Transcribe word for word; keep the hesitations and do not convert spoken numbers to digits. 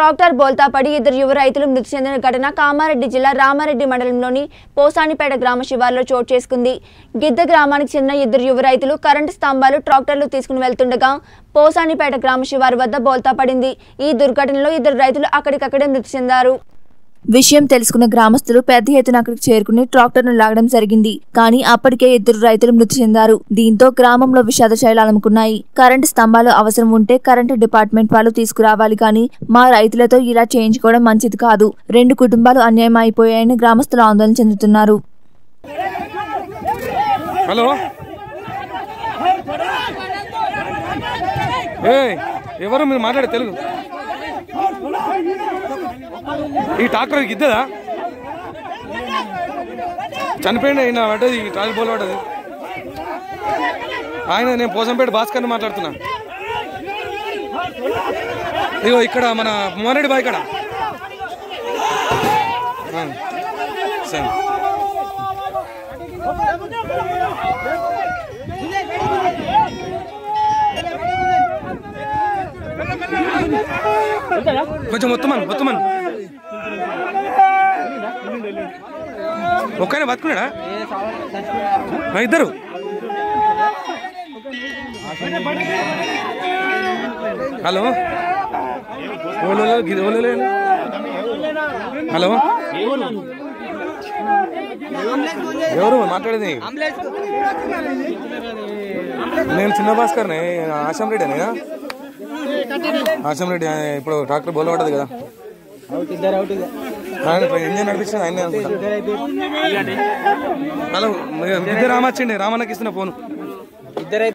Tractor బోల్తా పడి ఇద్దరు యువ రైతులు మృతి చెందిన ఘటన కామారెడ్డి జిల్లా రామారెడ్డి మండలంలోని పోసానిపేట గ్రామ శివారులో చోటు చేసుకుంది. గిద్ద గ్రామానికి చెందిన ఇద్దరు యువ రైతులు కరెంటు స్తంభాలు ట్రాక్టర్లు తీసుకుని వెళ్తుండగా పోసానిపేట గ్రామ శివారు వద్ద బోల్తా పడింది. ఈ దుర్ఘటనలో ఇద్దరు రైతులు అక్కడికక్కడే మృతి చెందారు. విషయం తెలుసుకున్న గ్రామస్తులు పెద్ద ఎత్తున అక్కడికి చేరుకుని ట్రాక్టర్ను లాగడం జరిగింది. కానీ అప్పటికే ఇద్దరు రైతులు మృతి చెందారు. దీంతో గ్రామంలో విషాద శైలాలు అలుముకున్నాయి. కరెంటు స్తంభాలు అవసరం ఉంటే కరెంటు డిపార్ట్మెంట్ వాళ్ళు తీసుకురావాలి, కానీ మా రైతులతో ఇలా చేయించుకోవడం మంచిది కాదు. రెండు కుటుంబాలు అన్యాయం అయిపోయాయని గ్రామస్తులు ఆందోళన చెందుతున్నారు. హలో, ఎవరు మీరు మాట్లాడే తెలుగు? ఈ ట్రాక్టర్ గిద్దదా చనిపోయింది ఆయన పడ్డది, ఈ ట్రాక్టర్ బోల్ పడ్డది. ఆయన నేను పోసంపేట భాస్కర్ని మాట్లాడుతున్నా. ఇగో ఇక్కడ మన మోరెడ్డి బాయ్ ఇక్కడ సరే కొంచెం మొత్తమని మొత్తమని ఒక్కనే బతుకున్నాడా? ఇద్దరు హలో హలో ఎవరు మాట్లాడేది? నేను చిన్న భాస్కర్ని, ఆశం రెడ్డి అని. ఆశం రెడ్డి ఇప్పుడు ట్రాక్టర్ బోల్ పడ్డది కదా, ఇంజన్ నడిపించింది ఆయన అనుకుంటా. హలో, ఇద్దరు రామచ్చిండి, రామన్నకి ఇస్తున్న ఫోన్.